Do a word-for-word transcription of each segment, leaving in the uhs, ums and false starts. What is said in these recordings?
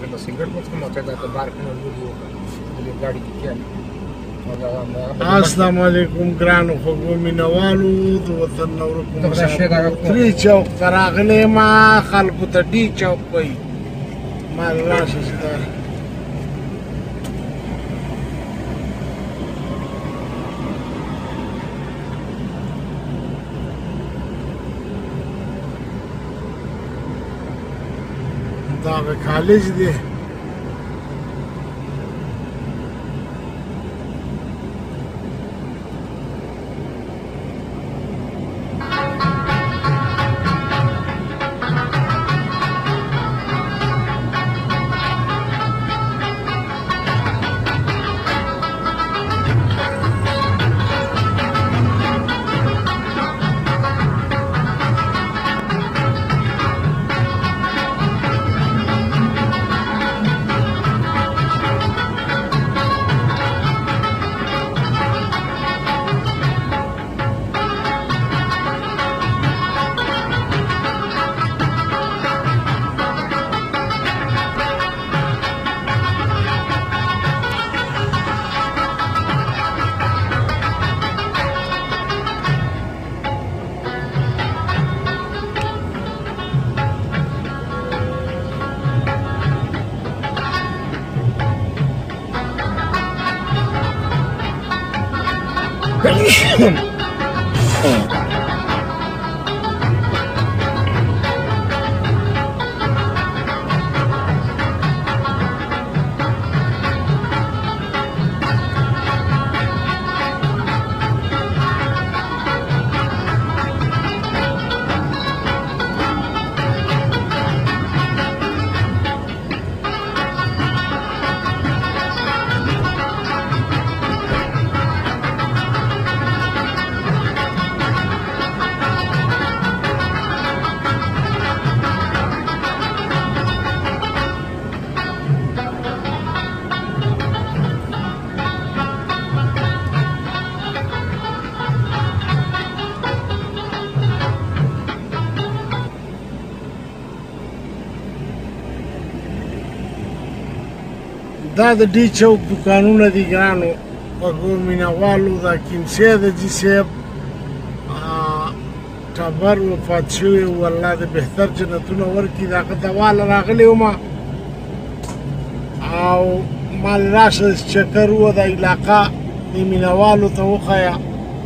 د سیګریټ وڅکم او ته دا ته بار کنه لولي وکړه ګاډي کې کېنه السلام علیکم ګرانو خوږو مینوالو د وطن نه ورکو مسافرو ترې چوک ته راغلی ما خلکو ته ډي چوک وایي ما راشه چې دا دا هغه کالج دی دا د ډي چوک دوکانونه دي ګرانو خوږو مینهوالو دا کیمسۍ د جي صاحب ټبر وفات شوی و الله د بهتر جنتونه ورکړي د هغه دواله راغلی وم او ما راشه چکر و د علاقه د مینهوالو ته وښیه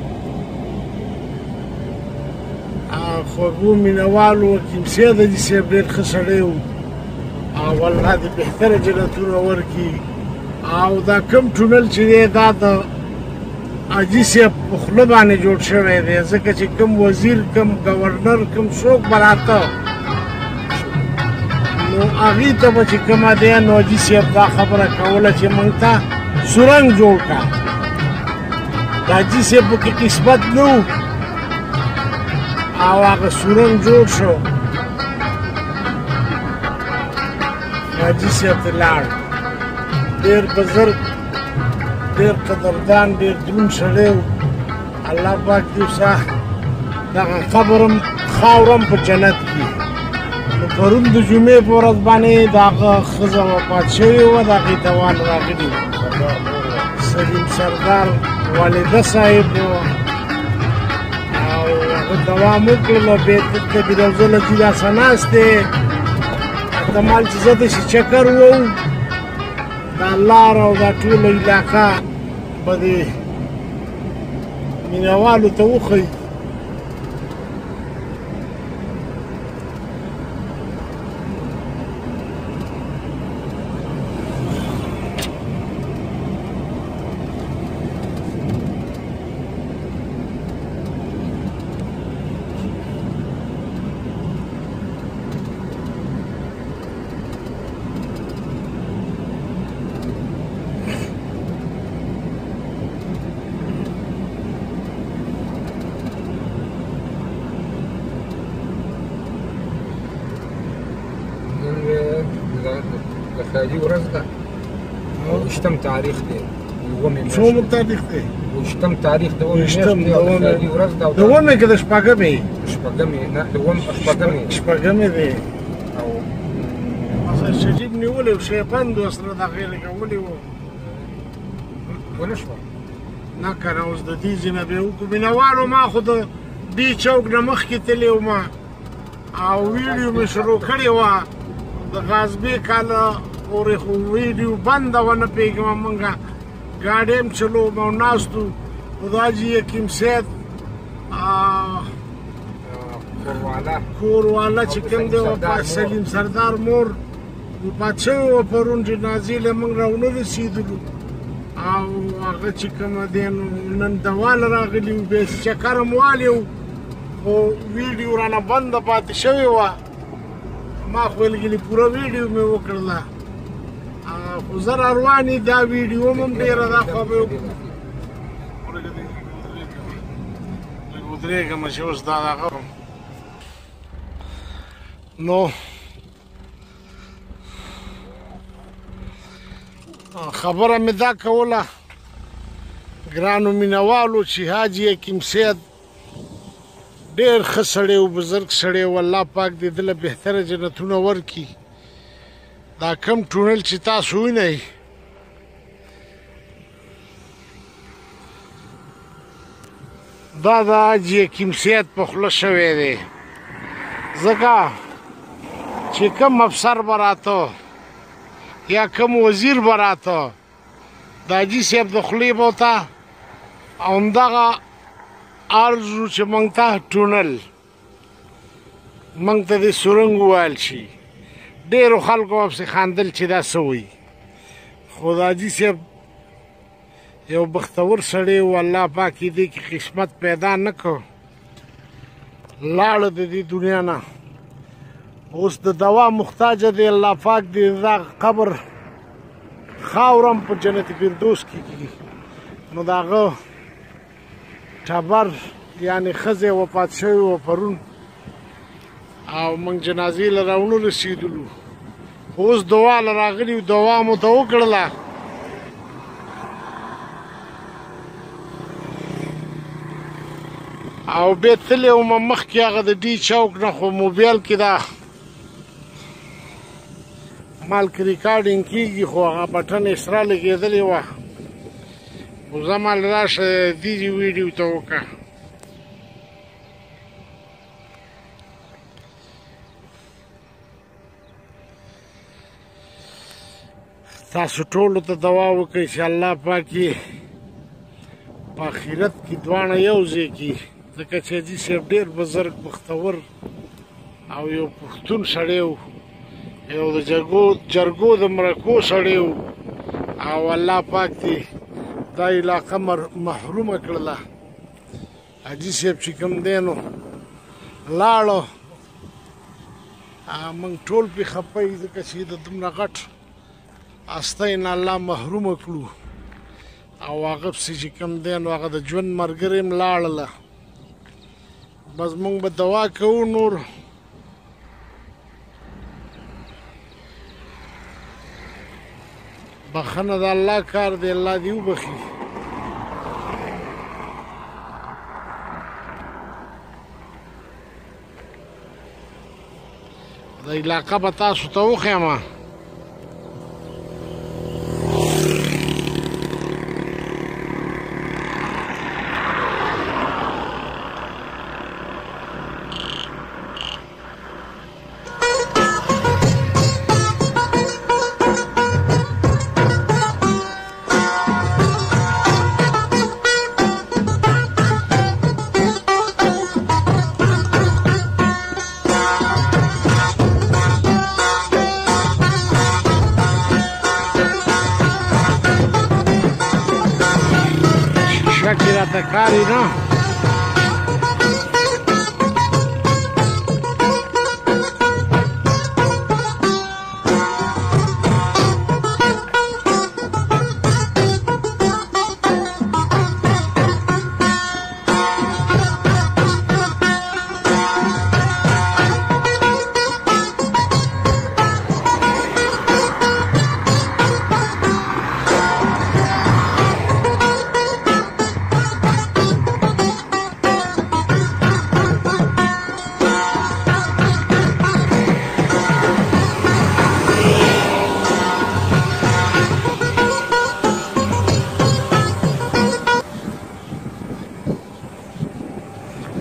خوږو مینهوالو کیمسۍ د جي صاحب ډېر ښه سړی و او الله دې بهتره جنتونه ورکړي او دا کوم ټونل چې دی دا د حاجي صاحب په خوله باندې جوړ شوی دی ځکه چې کوم وزیر کوم ګورنر کوم څوک به راته نو هغې ته به چې کومه دی نو حاجي صاحب دا خبره کوله چې موږ ته سرنګ جوړ کړه د حاجي صاحب پکې قسمت نه و او هغه سرنګ جوړ شو حاجي صاحب ته لاړ ډېر بزرګ ډېر قدردان ډېر دروند سړی و الله پاک دې وسه دغه قبر هم خاوره هم په جنت کړي نو پرون د جمعې په ورځ باندې د هغه ښځه وفات شوې وه د هغې دوال راغلي سلیم سردار والده صاحب و او هغه دوام وکړلو بیا دلته بیروزله چې داسې ناست دی احتمال چې زه داسې چکر وم دا لار او دا ټوله علاقه به دې مینهوالو ته وښیي خیالي ورځ ده اوویشتم تاریخ دی څومره تاریخ دی اوویشتم تاریخ د اوومې میاشتې او خیالي ورځ ده د اوومې که د شپږمې شپږمې نه د اووم شپږمې شپږمې دی او شجیب نیولی و شیپند و سره د هغې لګولی و ونه شوه نه که نه اوس د دې ځینه بیا وکړو مینهوالو ما خو د دې چوک نه مخکې تللی وم او ویډیو مې شروع کړې وه د غازبې کاله پورې خو ویډیو بنده وه نه پوهېږم مونږ ګاډی هم چلوم او ناست وو خو د حاجي حکیم صاحب کورواله کورواله چې کوم دی وفات سلیم سردار مور وفات شوی وه پرون جنازې له موږ راونه رسېدلو او هغه چې کومه دی نو نن دواله راغلي وو بیا چکر هم والی وو خو ویډیو رانه بنده پاتې شوې وه ما خو ویل ګلي پوره ویډیو مې وکړله خو زه را روانې دا ویډیو هم ډېره دا خوا به وکړو لږ ودرېږم چې اوس دا دغه نو خبره مې دا کوله ګرانو مینهوالو چې حاجي حکیم صاحب ډېر ښه سړی و بزرګ سړی و الله پاک دې ده له بهتره جنتونه ورکړي دا کم ټونل چې تاسو وینئ دا د حاجي حکیم صاحب په خوله شوی دی ځکه چې کم افسر به راته یا کم وزیر به راته د حاجي صاحب د خولې به ورته همدغه عرض و چې موږ ته ټونل موږ ته دې سرنګ وویل شي ډېرو خلکو به پسې خاندل چې دا څه وایي خو د حاجي صاحب یو بختور سړی و الله پاک یې دې کې قسمت پیدا نه کړ لاړه د دې دنیا نه اوس د دوا محتاجه دی الله پاک دې دا قبر خاوره هم په جنت فردوس کې کړي نو د هغه ټبر یعنې ښځې وفات شوې وه پرون او موږ جنازې له راونه رسېدلو اوس دوا له راغلي وو دوا مو ته وکړله او بیا تللی وم مخکې هغه د ډي چوک نه خو موبایل کې دا مال کې ریکارډینګ کېږي خو هغه بټن یې سره لګېدلې وه خو زه مال راشه دې ویډیو ته وکړه تاسو ټولو ته دعا وکړئ چې الله پاک یې په آخرت کې دواړه یو ځای کړي ځکه چې حاجي صاحب ډېر بزرګ بختور او یو پښتون سړی و یو د جرګو جرګو د مرکو سړی و او الله پاک دې دا علاقه محرومه کړله حاجي صاحب چې کوم دی نو لاړو موږ ټول پرې خفه یو ځکه چې د دومره غټ استی نه الله محرومه کړو او هغه پسې چې کوم دی نو هغه د ژوند ملګرې هم لاړله بس موږ به دعا کوو نور بخښنه د الله کار دی الله دې وبخي د علاقه به تاسو ته وښیمه شکی راته کاری نه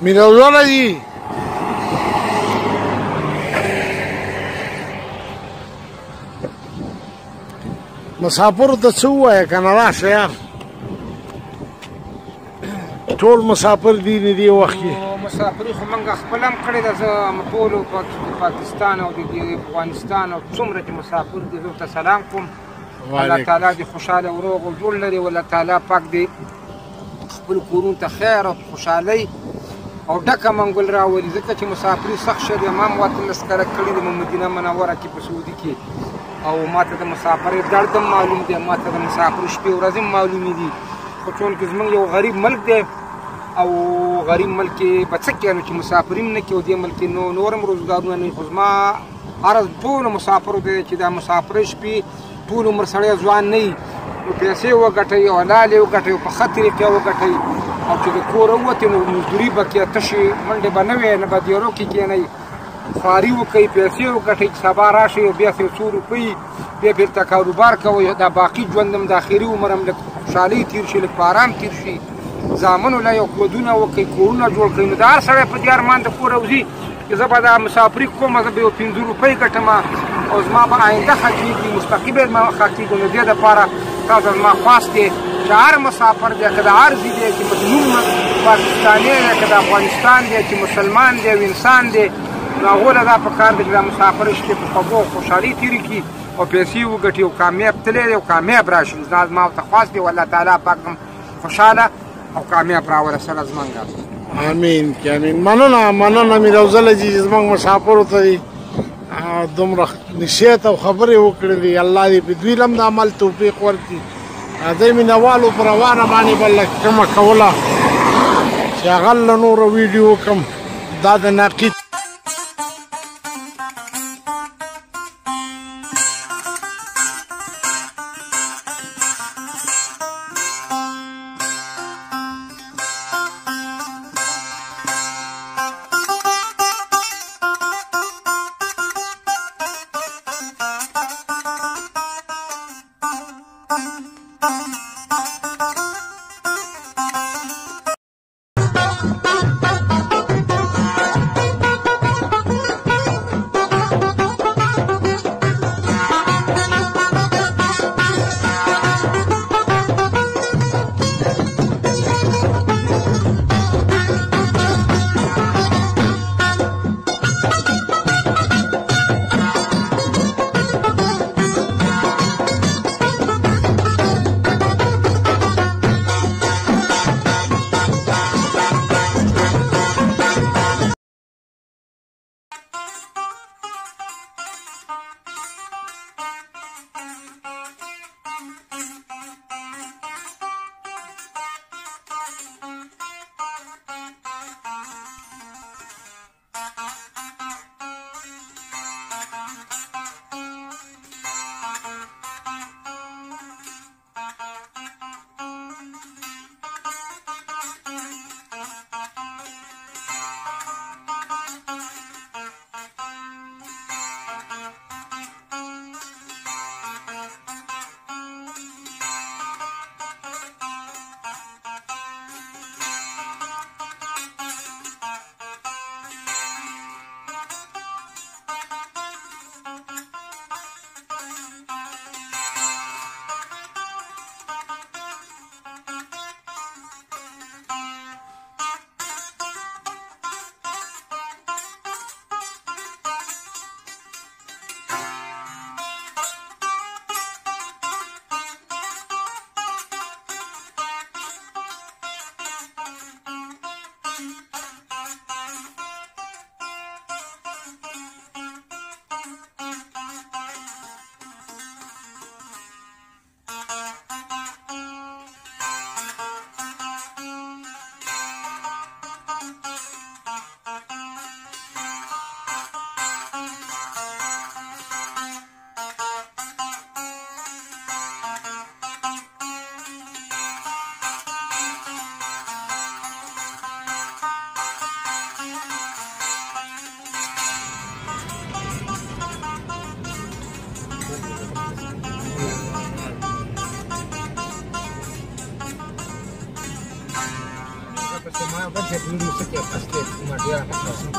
میروزونه جی مسافرو ته څه ووایه که نه راشه یار ټول مسافر دي د دې وخت کې مسافري خو موږ خپل هم کړې ده زه ټولو پاکستان او د افغانستان او څومره چې مسافر دي زه ورته سلام کوم الله تعالی دې خوشحاله او روغ او جوړ لري والله تعالی پاک دې خپل کورونو ته خیر او خوشحالۍ او ډکه منګل راولي ځکه چې مسافري سخت شه دی ما هم واته لس کاله کړي دي مدینه منوره کې په سعودي کې او ما ته د مسافرۍ درد هم معلوم دی ما ته د مسافرو شپې ورځې هم معلومې دي خو چون کې زموږ یو غریب ملک دی او غریب ملک کې به څه کوي نو چې مسافري هم نه کوي او دې ملک کې نو نور هم روزګارونه نه وي خو زما عرض ټولو مسافرو دی چې دا مسافرۍ شپې ټول عمر سړی ځوان نه وي نو پیسې وګټئ او حلالې وګټئ او په ښه طریقې وګټئ او چې د کوره ووتې نو مزدوري به کې تشې منډې به نه وې نه به دیرو کې کښېنئ خواري وکړئ پیسې وګټئ چې سبا راشئ او بیا څو څو روپۍ بیا بېرته کاروبار کوئ دا باقي ژوند هم د آخري عمر هم لږ خوشحالۍ تېر شي لږ په ارام تېر شي زامنو له یو ودونه وکړئ کورونه جوړ کړئ نو د هر سړی په دې ارمان د کوره وځي چې زه به دا مسافري کوم زه به یو پنځه روپۍ ګټم او زما به آینده ښه کېږي مستقبل به ښه کېږي نو دې دپاره تاسو زما خواست دی چې هر مسافر دی که د هر ځای دی چې مظلوم پاکستاني دی که د افغانستان دی چې مسلمان دی او انسان دی نو هغو له دا پکار دی چې دا مسافر شپې په خوږو او خوشحالۍ تېرې کړي او پیسې وګټي او کامیاب تللی دی او کامیاب راشي دا زما ورته خواست دی والله تعالی پاک هم خوشحاله او کامیاب راورسوله زمونږ امین که امین مننه مننه میروزله جي زموږ مسافرو ته دي دومره نصیحت او خبرې وکړې دي الله دې په دوی هم د عمل توفیق ورکړي راځئ مینهوالو په روانه باندې به لږ کمه کوله چې هغه له نوره ویډیو وکړم دا د ناقد ها بچه ویډیو څه کې اخیستې کومه ډېره ښه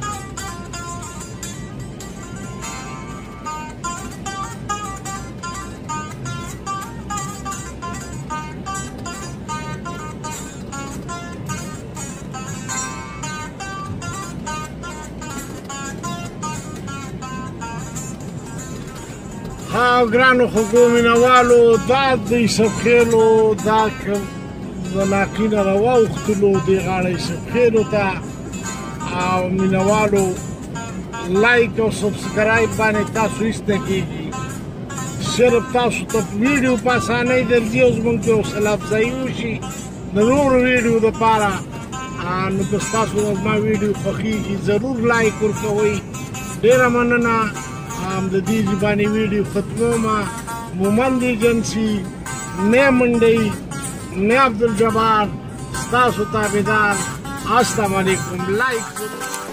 ها ګرانو خوږو مینوالو دا د یوسف خیلو دا د لاقي نه راواوښتلو دې غاړه یوسف خیلو ته او مینوالو لایک او سبسکرایب باندې تاسو هېڅ نه کېږي صرف تاسو ته ویډیو په اسانۍ درځي او زموږ کې حوصله افزایي وشي د نورو ویډیو دپاره نو که ستاسو زما ویډیو خوښېږي ضرور لایک ورکوئ ډېره مننه د دې ژبانې ویډیو ختموم مومند ایجنسي نه منډۍ نه عبدالجبار ستاسو تابعدار السلام علیکم لایک